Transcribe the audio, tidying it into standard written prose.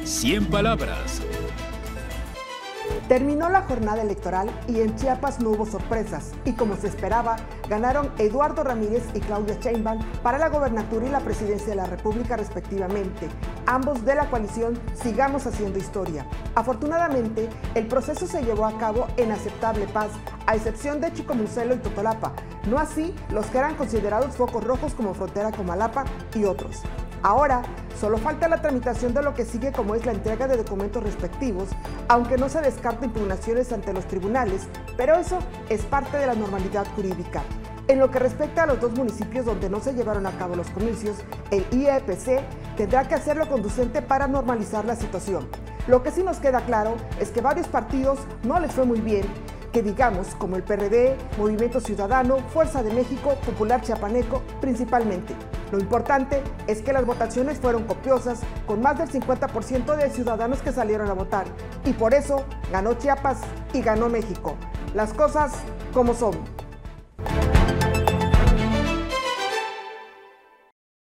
100 palabras. Terminó la jornada electoral y en Chiapas no hubo sorpresas y como se esperaba, ganaron Eduardo Ramírez y Claudia Sheinbaum para la gobernatura y la presidencia de la República respectivamente, ambos de la coalición Sigamos Haciendo Historia. Afortunadamente, el proceso se llevó a cabo en aceptable paz, a excepción de Chicomucelo y Totolapa, no así los que eran considerados focos rojos como Frontera Comalapa y otros. Ahora, solo falta la tramitación de lo que sigue, como es la entrega de documentos respectivos, aunque no se descarta impugnaciones ante los tribunales, pero eso es parte de la normalidad jurídica. En lo que respecta a los dos municipios donde no se llevaron a cabo los comicios, el IEPC tendrá que hacerlo conducente para normalizar la situación. Lo que sí nos queda claro es que varios partidos no les fue muy bien, que digamos, como el PRD, Movimiento Ciudadano, Fuerza de México, Popular Chiapaneco, principalmente. Lo importante es que las votaciones fueron copiosas, con más del 50% de ciudadanos que salieron a votar, y por eso ganó Chiapas y ganó México. Las cosas como son.